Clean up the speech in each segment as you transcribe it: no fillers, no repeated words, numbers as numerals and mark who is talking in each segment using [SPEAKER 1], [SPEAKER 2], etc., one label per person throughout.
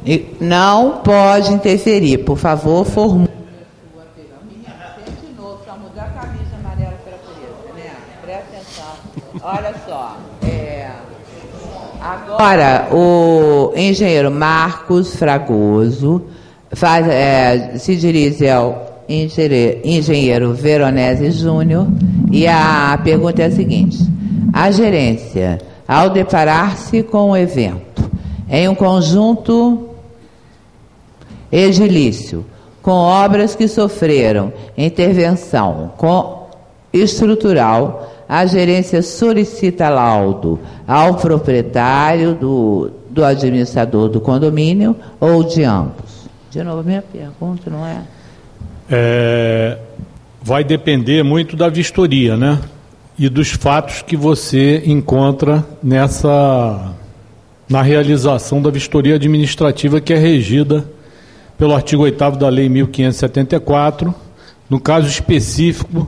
[SPEAKER 1] E não pode interferir. Por favor, formule. De novo, só mudar a camisa amarela para preta, né? Presta atenção. Olha só. Agora, o engenheiro Marcos Fragoso se dirige ao engenheiro Veronese Júnior, e a pergunta é a seguinte: a gerência, ao deparar-se com o evento em um conjunto edilício com obras que sofreram intervenção estrutural, a gerência solicita laudo ao proprietário do administrador do condomínio ou de ambos? De novo, a minha pergunta, não é?
[SPEAKER 2] Vai depender muito da vistoria, né? E dos fatos que você encontra na realização da vistoria administrativa, que é regida pelo artigo 8º da Lei 1574, no caso específico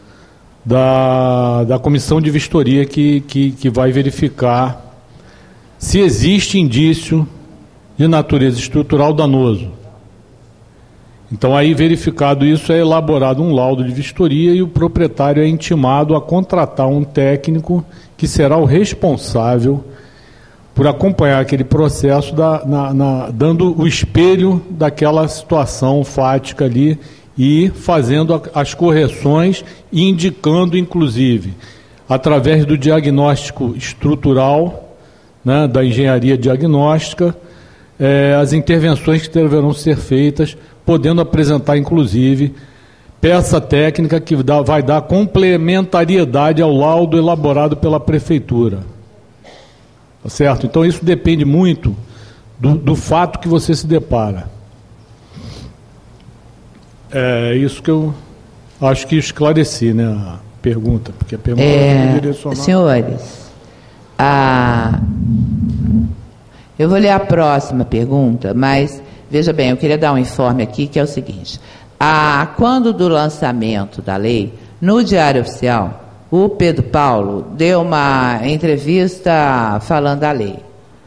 [SPEAKER 2] da comissão de vistoria que vai verificar se existe indício de natureza estrutural danoso. Então, aí, verificado isso, é elaborado um laudo de vistoria e o proprietário é intimado a contratar um técnico que será o responsável por acompanhar aquele processo, dando o espelho daquela situação fática ali e fazendo as correções e indicando, inclusive, através do diagnóstico estrutural, né, da engenharia diagnóstica, as intervenções que deverão ser feitas, podendo apresentar, inclusive, peça técnica que vai dar complementariedade ao laudo elaborado pela Prefeitura. Tá certo? Então, isso depende muito do fato que você se depara. É isso que eu acho que esclareci, né, a pergunta, porque a pergunta é direcionada. Senhores,
[SPEAKER 1] eu vou ler a próxima pergunta, mas, veja bem, eu queria dar um informe aqui, que é o seguinte: quando do lançamento da lei, no Diário Oficial, o Pedro Paulo deu uma entrevista falando da lei.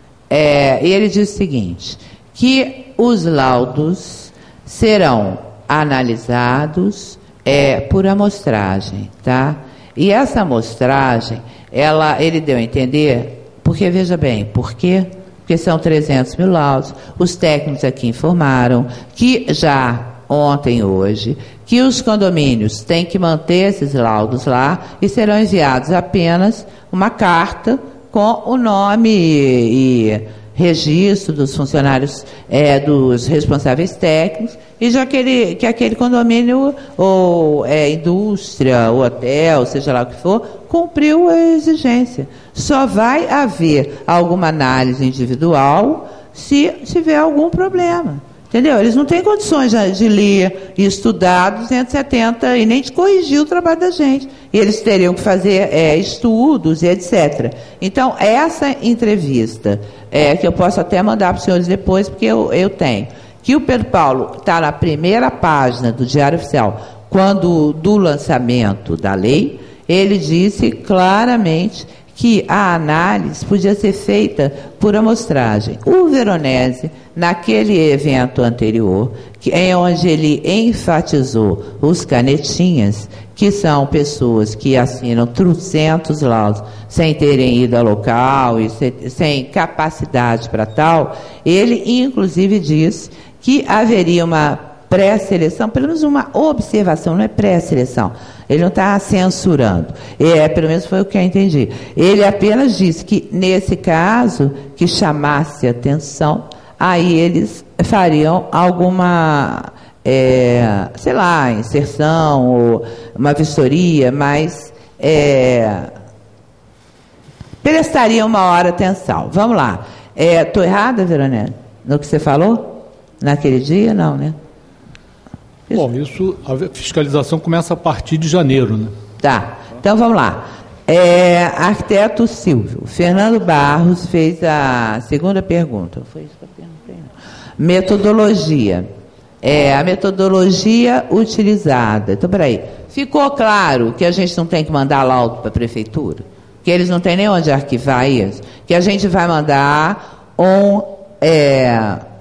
[SPEAKER 1] E ele disse o seguinte, que os laudos serão analisados por amostragem, tá? E essa amostragem, ele deu a entender, porque, veja bem, por quê? Porque são 300 mil laudos. Os técnicos aqui informaram que já ontem, hoje, que os condomínios têm que manter esses laudos lá e serão enviados apenas uma carta com o nome e registro dos funcionários, dos responsáveis técnicos, e já que aquele condomínio, ou indústria, ou hotel, seja lá o que for, cumpriu a exigência. Só vai haver alguma análise individual se tiver algum problema. Entendeu? Eles não têm condições de ler e estudar 270 e nem de corrigir o trabalho da gente. E eles teriam que fazer estudos e etc. Então, essa entrevista, que eu posso até mandar para os senhores depois, porque eu tenho, que o Pedro Paulo está na primeira página do Diário Oficial, quando do lançamento da lei, ele disse claramente que a análise podia ser feita por amostragem. O Veronese, naquele evento anterior, onde ele enfatizou os canetinhas, que são pessoas que assinam 300 laudos sem terem ido ao local e sem capacidade para tal, ele inclusive disse que haveria uma pré-seleção, pelo menos uma observação, não é pré-seleção. Ele não está censurando. Pelo menos foi o que eu entendi. Ele apenas disse que, nesse caso, que chamasse atenção, aí eles fariam alguma, inserção, ou uma vistoria, mas prestariam uma hora atenção. Vamos lá. Estou errada, Veronese, no que você falou? Naquele dia, não, né?
[SPEAKER 2] Bom, a fiscalização começa a partir de janeiro, né?
[SPEAKER 1] Tá, então vamos lá. Arquiteto Silvio, Fernando Barros fez a segunda pergunta. Foi isso que eu perguntei, não. Metodologia. A metodologia utilizada. Então, peraí. Ficou claro que a gente não tem que mandar laudo para a prefeitura? Que eles não têm nem onde arquivar isso? Que a gente vai mandar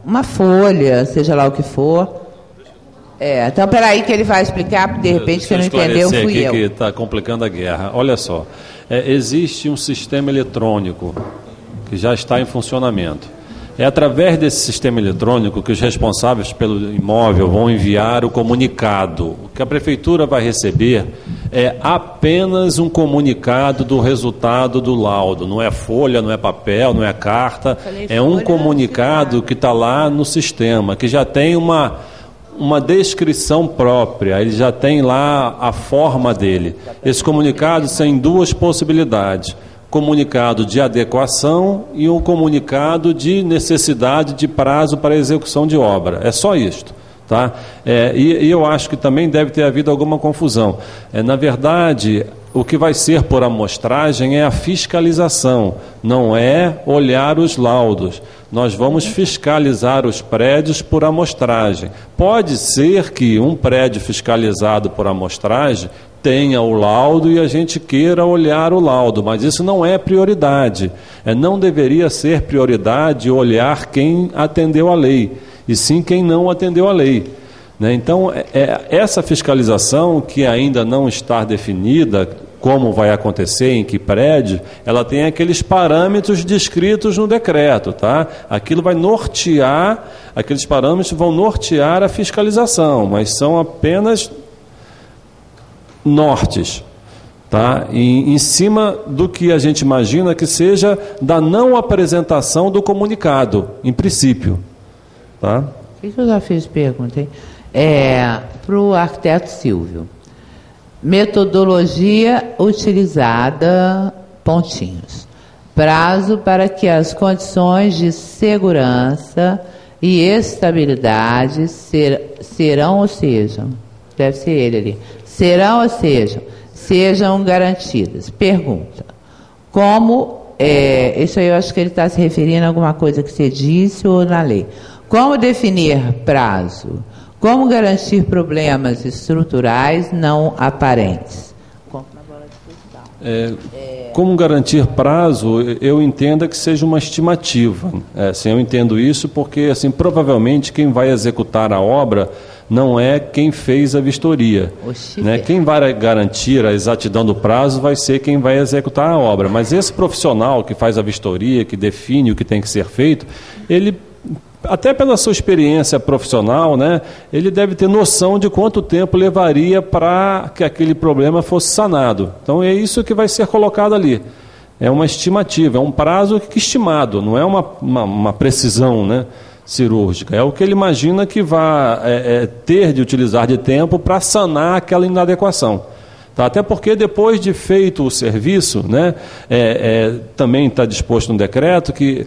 [SPEAKER 1] uma folha, seja lá o que for. Então, peraí que ele vai explicar, porque de repente quem não entendeu fui
[SPEAKER 3] aqui
[SPEAKER 1] eu.
[SPEAKER 3] Que está complicando a guerra. Olha só, existe um sistema eletrônico que já está em funcionamento. É através desse sistema eletrônico que os responsáveis pelo imóvel vão enviar o comunicado. O que a prefeitura vai receber é apenas um comunicado do resultado do laudo. Não é folha, não é papel, não é carta. É um comunicado que está lá no sistema, que já tem uma descrição própria, ele já tem lá a forma dele. Esse comunicado tem duas possibilidades: comunicado de adequação e um comunicado de necessidade de prazo para execução de obra. É só isto, tá? E eu acho que também deve ter havido alguma confusão. Na verdade, o que vai ser por amostragem é a fiscalização, não é olhar os laudos. Nós vamos fiscalizar os prédios por amostragem. Pode ser que um prédio fiscalizado por amostragem tenha o laudo e a gente queira olhar o laudo, mas isso não é prioridade. Não deveria ser prioridade olhar quem atendeu a lei, e sim quem não atendeu a lei. Então, essa fiscalização, que ainda não está definida, como vai acontecer, em que prédio, ela tem aqueles parâmetros descritos no decreto, tá? Aquilo vai nortear, aqueles parâmetros vão nortear a fiscalização, mas são apenas nortes, tá? E em cima do que a gente imagina que seja da não apresentação do comunicado, em princípio, tá?
[SPEAKER 1] O que eu já fiz pergunta, hein? Para o arquiteto Silvio. Metodologia utilizada, pontinhos. Prazo para que as condições de segurança e estabilidade serão ou sejam, deve ser ele ali, serão ou sejam garantidas. Pergunta, como, isso aí eu acho que ele está se referindo a alguma coisa que você disse ou na lei. Como definir prazo? Como garantir problemas estruturais não aparentes?
[SPEAKER 3] Como garantir prazo, eu entendo que seja uma estimativa. Assim, eu entendo isso porque, assim, provavelmente quem vai executar a obra não é quem fez a vistoria. Né? Quem vai garantir a exatidão do prazo vai ser quem vai executar a obra. Mas esse profissional que faz a vistoria, que define o que tem que ser feito, ele, até pela sua experiência profissional, né, ele deve ter noção de quanto tempo levaria para que aquele problema fosse sanado. Então é isso que vai ser colocado ali. É uma estimativa, é um prazo estimado, não é uma precisão, né, cirúrgica. É o que ele imagina que vai ter de utilizar de tempo para sanar aquela inadequação. Tá? Até porque depois de feito o serviço, né, também está disposto no decreto que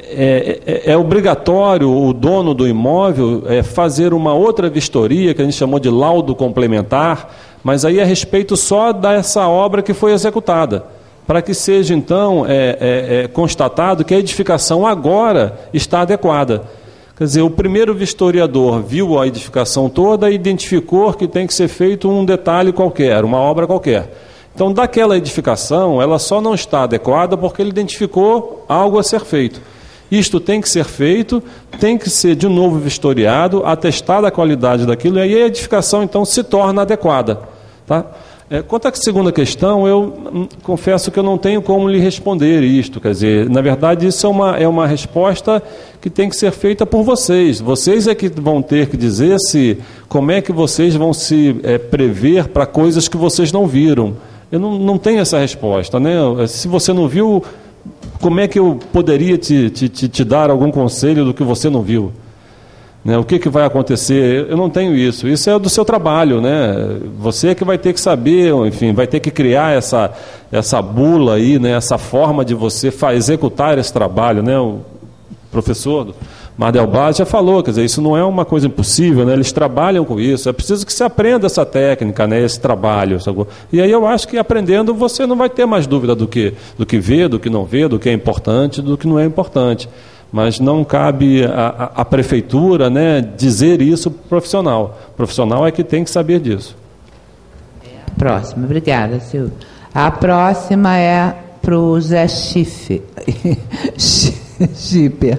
[SPEAKER 3] é obrigatório o dono do imóvel fazer uma outra vistoria, que a gente chamou de laudo complementar, mas aí é a respeito só dessa obra que foi executada, para que seja então constatado que a edificação agora está adequada. Quer dizer, o primeiro vistoriador viu a edificação toda e identificou que tem que ser feito um detalhe qualquer, uma obra qualquer. Então, daquela edificação, ela só não está adequada porque ele identificou algo a ser feito. Isto tem que ser feito, tem que ser de novo vistoriado, atestada a qualidade daquilo, e aí a edificação, então, se torna adequada. Tá? Quanto à segunda questão, eu confesso que eu não tenho como lhe responder isto. Quer dizer, na verdade, isso é uma resposta que tem que ser feita por vocês. Vocês é que vão ter que dizer como é que vocês vão se prever para coisas que vocês não viram. Eu não tenho essa resposta, né? Se você não viu, como é que eu poderia te dar algum conselho do que você não viu? Né, o que vai acontecer? Eu não tenho isso. Isso é do seu trabalho, né? Você é que vai ter que saber, enfim, vai ter que criar essa bula aí, né? Essa forma de você executar esse trabalho, né? O professor Mardel Baz já falou, quer dizer, isso não é uma coisa impossível, né? Eles trabalham com isso. É preciso que você aprenda essa técnica, né? Esse trabalho. Sabe? E aí eu acho que aprendendo você não vai ter mais dúvida do que vê, do que não vê, do que é importante, do que não é importante. Mas não cabe à prefeitura, né, dizer isso para o profissional. O profissional é que tem que saber disso.
[SPEAKER 1] Próxima, obrigada, Silvio. A próxima é para o Zé Schiffer.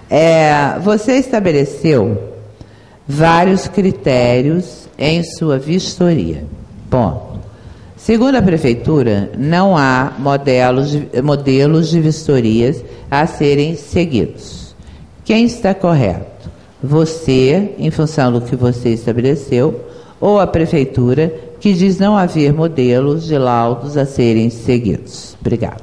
[SPEAKER 1] Você estabeleceu vários critérios em sua vistoria. Ponto. Segundo a Prefeitura, não há modelos de vistorias a serem seguidos. Quem está correto? Você, em função do que você estabeleceu, ou a Prefeitura, que diz não haver modelos de laudos a serem seguidos? Obrigado.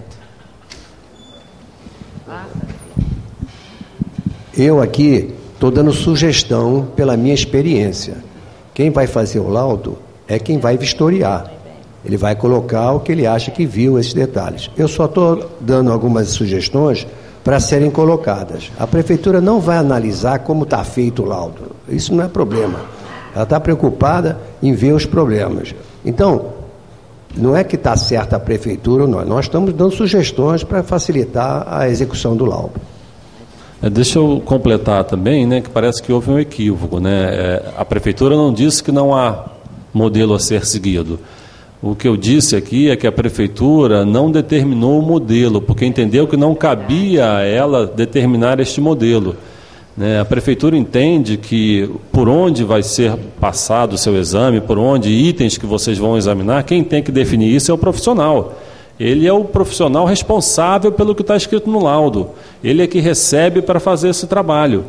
[SPEAKER 4] Eu aqui estou dando sugestão pela minha experiência. Quem vai fazer o laudo é quem vai vistoriar. Ele vai colocar o que ele acha que viu, esses detalhes. Eu só estou dando algumas sugestões para serem colocadas. A Prefeitura não vai analisar como está feito o laudo. Isso não é problema. Ela está preocupada em ver os problemas. Então, não é que está certa a Prefeitura ou não. Nós estamos dando sugestões para facilitar a execução do laudo.
[SPEAKER 3] Deixa eu completar também, né, que parece que houve um equívoco, né? A Prefeitura não disse que não há modelo a ser seguido. O que eu disse aqui é que a Prefeitura não determinou o modelo, porque entendeu que não cabia a ela determinar este modelo. A Prefeitura entende que por onde vai ser passado o seu exame, por onde itens que vocês vão examinar, quem tem que definir isso é o profissional. Ele é o profissional responsável pelo que está escrito no laudo. Ele é que recebe para fazer esse trabalho.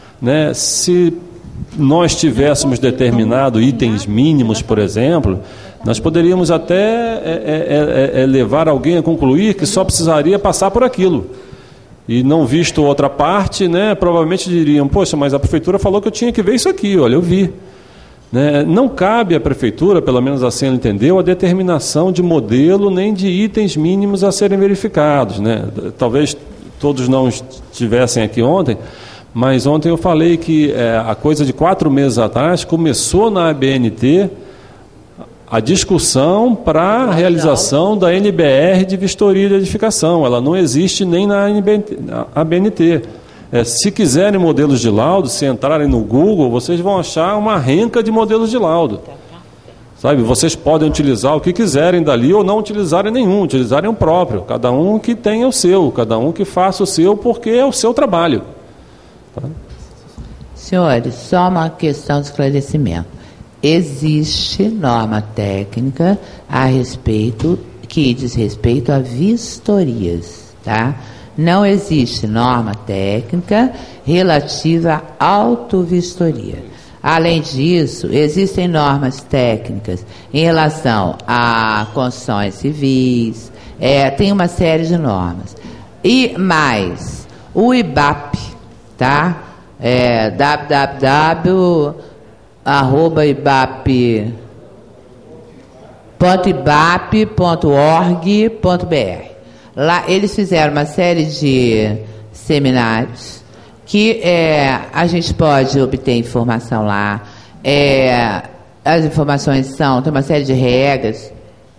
[SPEAKER 3] Se nós tivéssemos determinado itens mínimos, por exemplo, nós poderíamos até levar alguém a concluir que só precisaria passar por aquilo. E não visto outra parte, provavelmente diriam, poxa, mas a Prefeitura falou que eu tinha que ver isso aqui, olha, eu vi. Não cabe à Prefeitura, pelo menos assim ela entendeu, a determinação de modelo nem de itens mínimos a serem verificados. Talvez todos não estivessem aqui ontem, mas ontem eu falei que a coisa de 4 meses atrás começou na ABNT a discussão para a realização da NBR de vistoria de edificação. Ela não existe nem na ABNT. Se quiserem modelos de laudo, se entrarem no Google, vocês vão achar uma renca de modelos de laudo. Sabe? Vocês podem utilizar o que quiserem dali ou não utilizarem nenhum, utilizarem o próprio. Cada um que tenha o seu, cada um que faça o seu, porque é o seu trabalho. Tá?
[SPEAKER 1] Senhores, só uma questão de esclarecimento. Existe norma técnica a respeito, que diz respeito a vistorias, tá? Não existe norma técnica relativa à autovistoria. Além disso, existem normas técnicas em relação a construções civis, tem uma série de normas. E mais, o IBAP, tá? www.ibap.org.br. Lá eles fizeram uma série de seminários que a gente pode obter informação lá. As informações tem uma série de regras.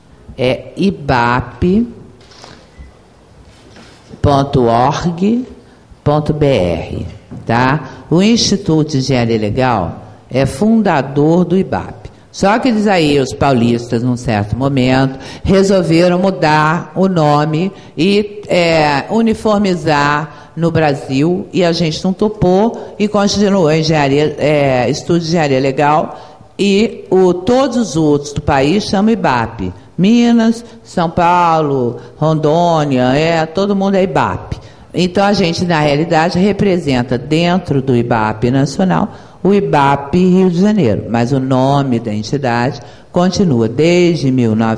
[SPEAKER 1] ibap.org.br, tá? O Instituto de Engenharia Legal é fundador do IBAP. Só que eles aí, os paulistas, num certo momento, resolveram mudar o nome e uniformizar no Brasil, e a gente não topou e continuou a Estudo de Engenharia Legal, e todos os outros do país chamam IBAP. Minas, São Paulo, Rondônia, todo mundo é IBAP. Então a gente, na realidade, representa dentro do IBAP nacional o IBAP Rio de Janeiro, mas o nome da entidade continua desde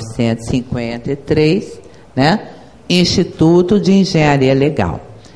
[SPEAKER 1] 1953, Instituto de Engenharia Legal.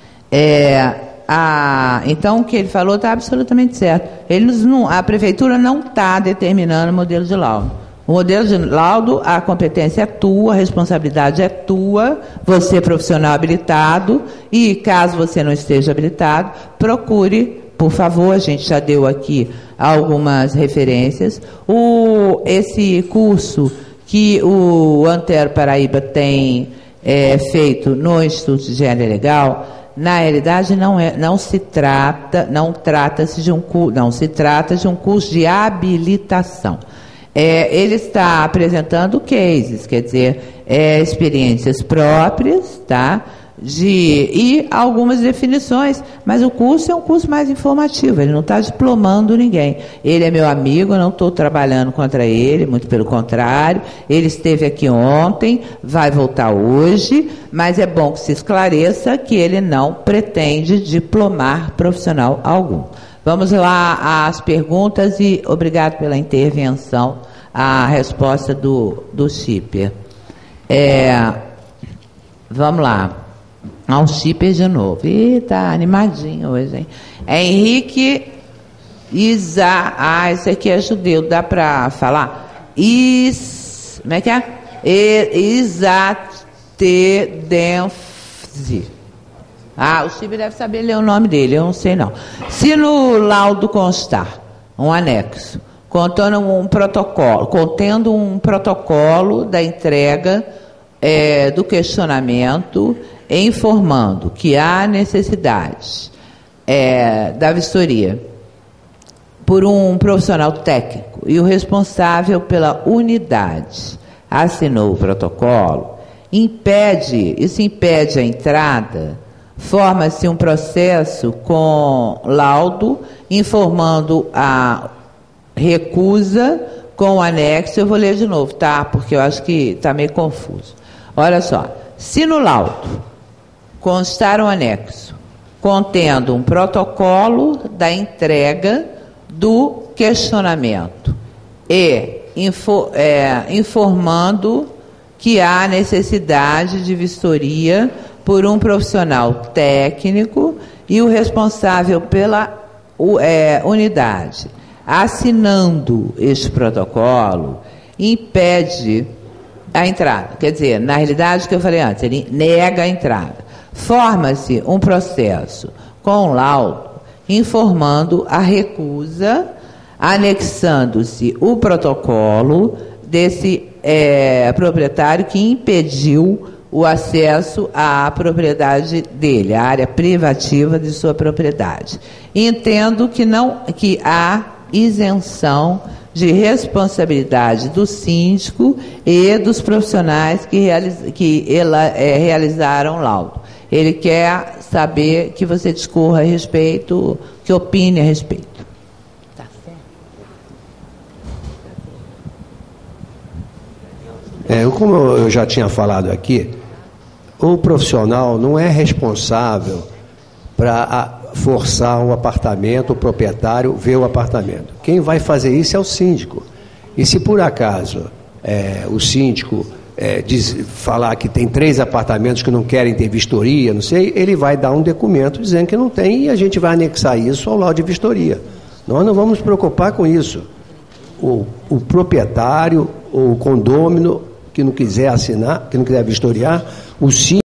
[SPEAKER 1] Então o que ele falou está absolutamente certo. A Prefeitura não está determinando o modelo de laudo. O modelo de laudo, a competência é tua, a responsabilidade é tua, você é profissional habilitado, e caso você não esteja habilitado, procure, por favor, a gente já deu aqui algumas referências. Esse curso que o Antero Paraíba tem feito no Instituto de Engenharia Legal, na realidade se trata de um curso de habilitação. Ele está apresentando cases, quer dizer, experiências próprias, tá? e algumas definições, mas o curso é um curso mais informativo, ele não está diplomando ninguém. Ele é meu amigo, eu não estou trabalhando contra ele, muito pelo contrário. Ele esteve aqui ontem, vai voltar hoje, mas é bom que se esclareça que ele não pretende diplomar profissional algum. Vamos lá às perguntas e obrigado pela intervenção, a resposta do Schipper. Vamos lá. Ao Schipper de novo. Ih, tá animadinho hoje, hein? Henrique esse aqui é judeu, dá para falar? Como é que é? Isatedenfzi. O Schipper deve saber ler o nome dele, eu não sei não. Se no laudo constar um anexo contendo um protocolo da entrega do questionamento, informando que há necessidade da vistoria por um profissional técnico e o responsável pela unidade assinou o protocolo, isso impede a entrada, forma-se um processo com laudo informando a recusa com o anexo. Eu vou ler de novo, tá? Porque eu acho que está meio confuso. Olha só. Se no laudo constar um anexo contendo um protocolo da entrega do questionamento e informando que há necessidade de vistoria por um profissional técnico e o responsável pela unidade assinando este protocolo, impede a entrada. Quer dizer, na realidade, o que eu falei antes, ele nega a entrada. Forma-se um processo com laudo informando a recusa, anexando-se o protocolo desse proprietário que impediu o acesso à propriedade dele, à área privativa de sua propriedade. Entendo que há isenção de responsabilidade do síndico e dos profissionais que realizaram o laudo. Ele quer saber que você discorra a respeito, que opine a respeito. Tá certo?
[SPEAKER 4] Como eu já tinha falado aqui, o profissional não é responsável para forçar um apartamento, o proprietário ver o apartamento. Quem vai fazer isso é o síndico. E se por acaso o síndico falar que tem 3 apartamentos que não querem ter vistoria, não sei, ele vai dar um documento dizendo que não tem e a gente vai anexar isso ao laudo de vistoria. Nós não vamos nos preocupar com isso. O proprietário, o condômino que não quiser assinar, que não quiser vistoriar, o síndico